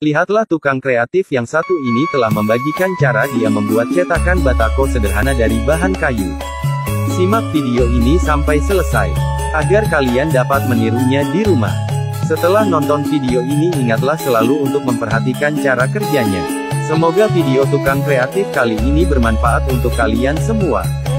Lihatlah tukang kreatif yang satu ini telah membagikan cara dia membuat cetakan batako sederhana dari bahan kayu. Simak video ini sampai selesai, agar kalian dapat menirunya di rumah. Setelah nonton video ini ingatlah selalu untuk memperhatikan cara kerjanya. Semoga video tukang kreatif kali ini bermanfaat untuk kalian semua.